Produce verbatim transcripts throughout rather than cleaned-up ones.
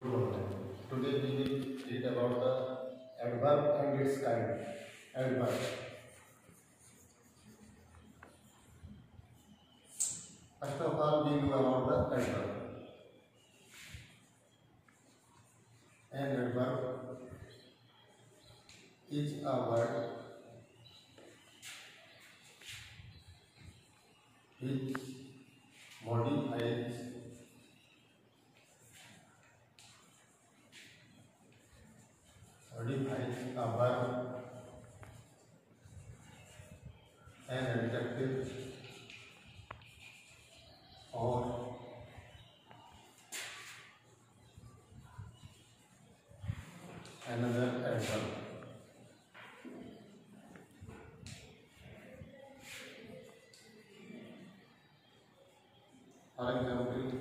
Today we will read about the adverb and its kind. Adverb. First of all, we know about the adverb. An adverb is a word which modifies modifies a verb, an adjective, or another adverb. For example,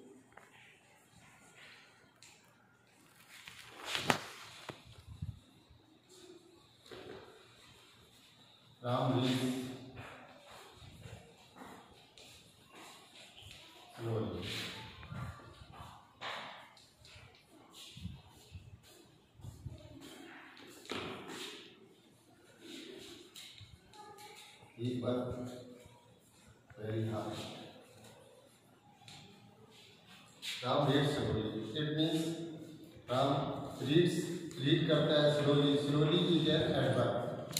Ram reads slowly. He worked very hard. Ram reads slowly. It means Ram reads read करता है slowly. Slowly is an adverb.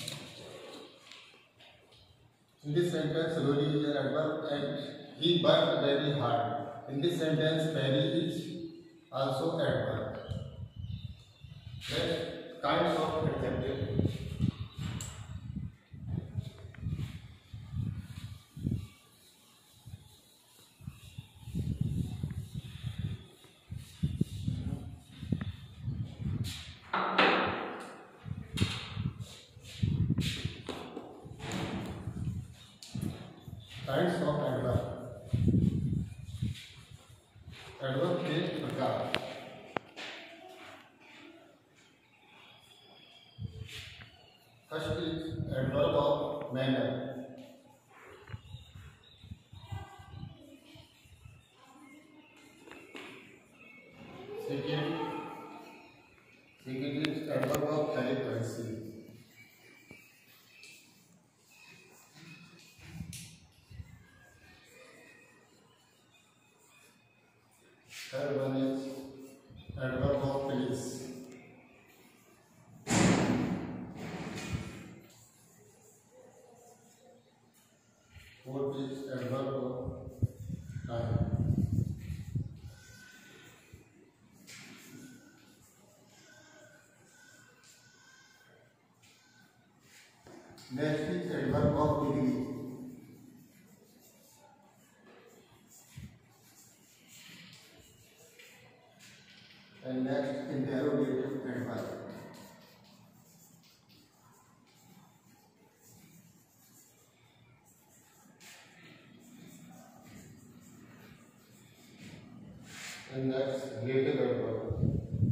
In this sentence, slowly is an adverb and he worked very hard. In this sentence, very is also adverb. Next, kinds of adjective. Kinds of adverb. Adverb के प्रकार. First is adverb of manner. Second, second is adverb of frequency. Third one is adverb of place. Fourth is adverb of time. Next is adverb of degree. And next, interrogative adverb. And next, relative adverb.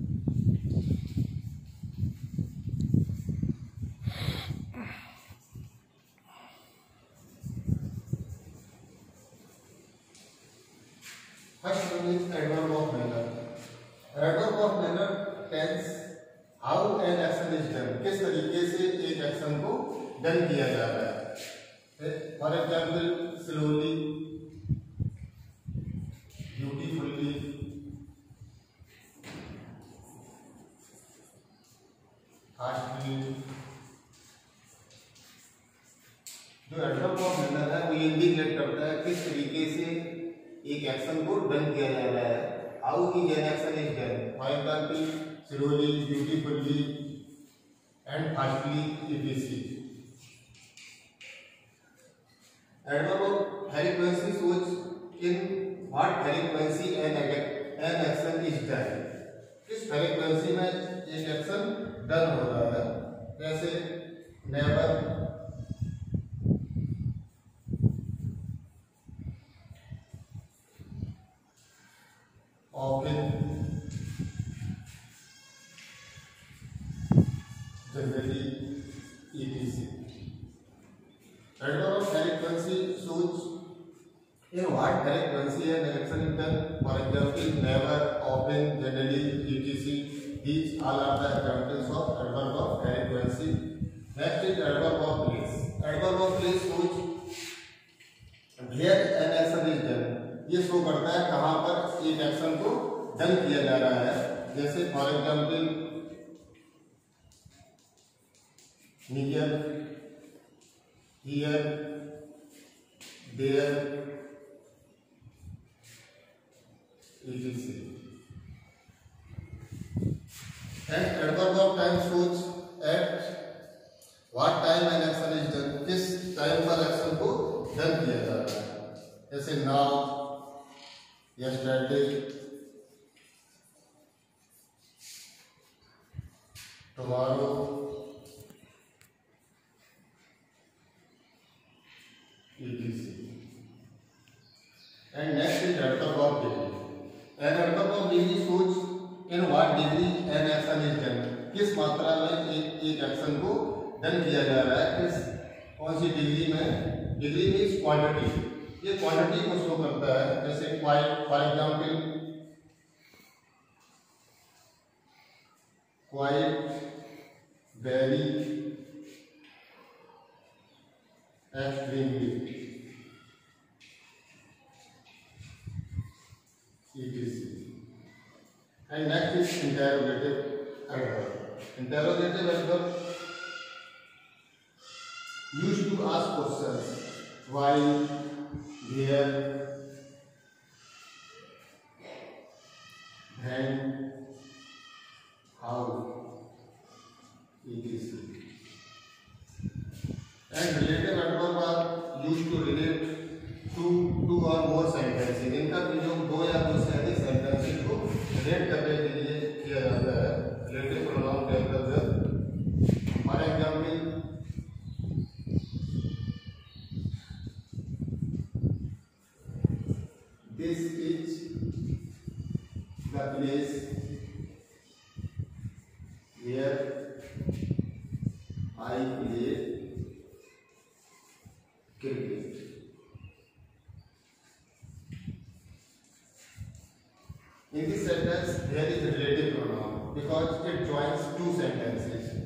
First one is adverb of manner. Adverb of manner tells how an action is done. किस तरीके से एक action को done किया जा रहा है. For example, slowly, beautifully, fastly. जो एडवर्ब ऑफ मैनर है वो इंडिकेट करता है किस तरीके से एक एक्शन को डन किया जा रहा है. How is an action is done? For example, slowly, beautifully, and fastly, et cetera. Adverb of frequency shows in what frequency an an action is done. किस frequency में एक action done हो रहा है. जैसे never, often, generally, et cetera. Adverb of frequency shows in what frequency an action is done. For example, never, often, generally, et cetera. These all are the examples of adverb of frequency. Next is adverb of place. Adverb of place shows where an action is done. ये show करता है कहाँ पर एक action को done किया जा रहा है. जैसे for example near, here, there, et cetera. And adverb of time shows at what time an action is done. किस टाइम पर एक्शन को डन किया जा रहा है. जैसे now, yesterday, tomorrow, et cetera. And next is adverb of degree. An adverb of degree shows in what degree an action is done. किस मात्रा में एक एक एक्शन को डन किया जा रहा है, किस कौन सी डिग्री में. Degree means quantity. ये क्वांटिटी को शो करता है. जैसे quite, for example quite, very, extremely, et cetera. And next is interrogative adverb. Interrogative adverb used to ask questions. Why, where, when, how, et cetera. And relative adverb are used to relate to two or more sentences. इनका प्रयोग दो या दो से अधिक sentences को relate करने के लिए किया जाता है. रिलेटिव प्रोनाउन के अंतर्गत for example this is the place where I play cricket. In this sentence, there is a relative pronoun because it joins two sentences.